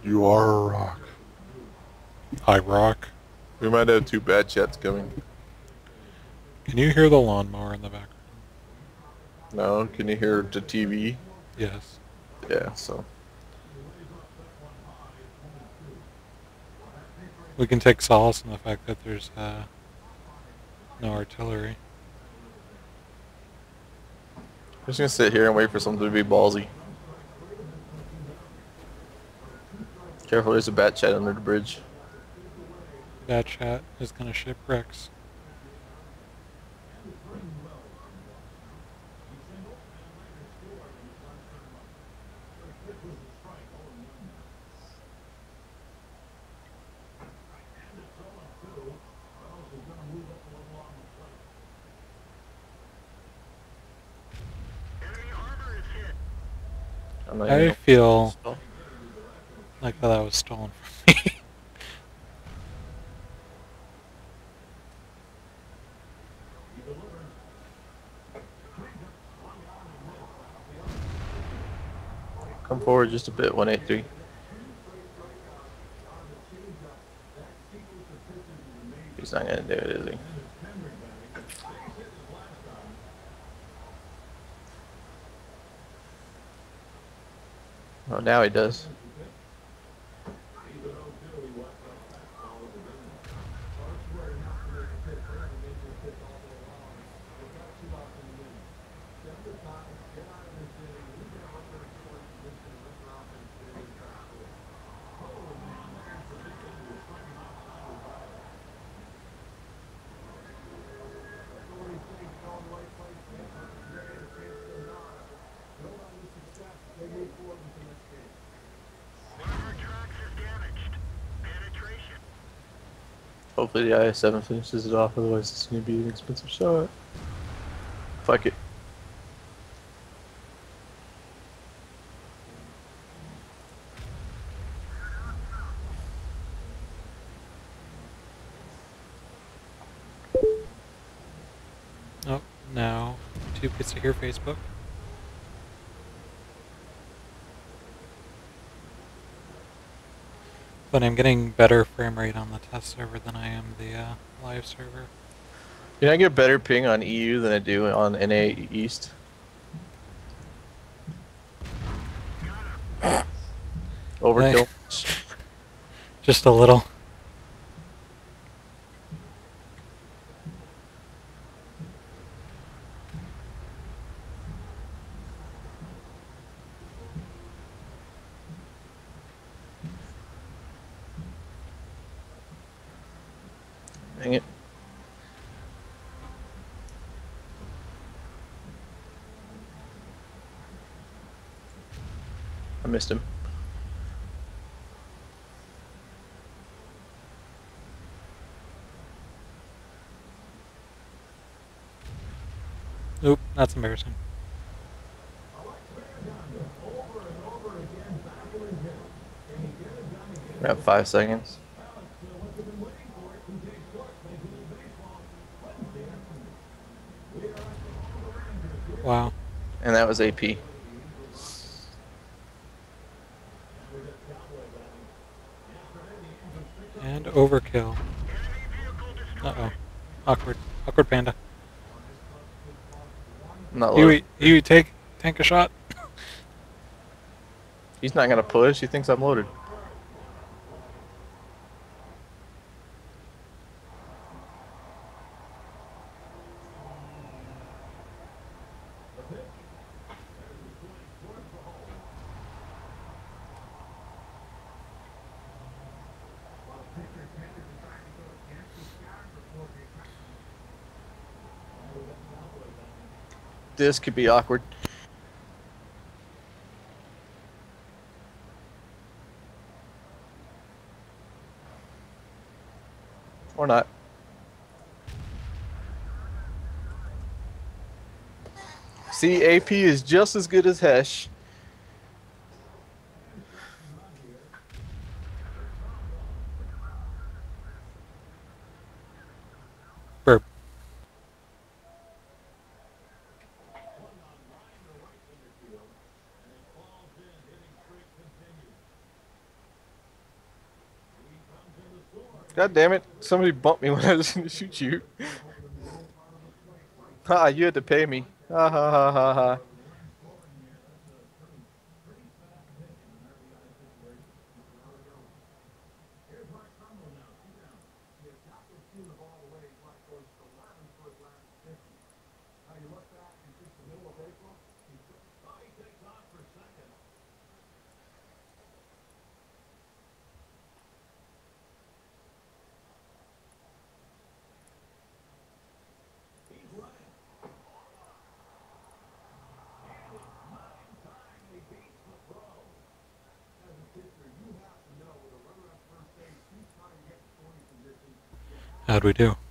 You are a rock. I rock. We might have two bad chats coming. Can you hear the lawnmower in the background? No, can you hear the TV? Yes. Yeah, so. We can take solace in the fact that there's no artillery. I'm just gonna sit here and wait for something to be ballsy. Careful, there's a bat chat under the bridge. That chat is gonna ship Rex. I feel like that was stolen from me. Come forward just a bit, 183. He's not gonna do it, is he? Oh, now he does. Hopefully the IS-7 finishes it off, otherwise it's going to be an expensive shot. Fuck it. Oh, now YouTube gets to hear Facebook. But I'm getting better frame rate on the test server than I am the live server. You know, I get better ping on EU than I do on NA East. Overkill. Just a little. Dang it. I missed him. Oop, that's embarrassing. We have 5 seconds. Wow. And that was AP. And overkill. Uh-oh. Awkward. Awkward panda. Not low. Huey, tank a shot. He's not gonna push. He thinks I'm loaded. This could be awkward. Or not. See, AP is just as good as Hesh. Burp. God damn it! Somebody bumped me when I was going to shoot you. Ha! You had to pay me. Ha ha ha ha ha. How'd we do?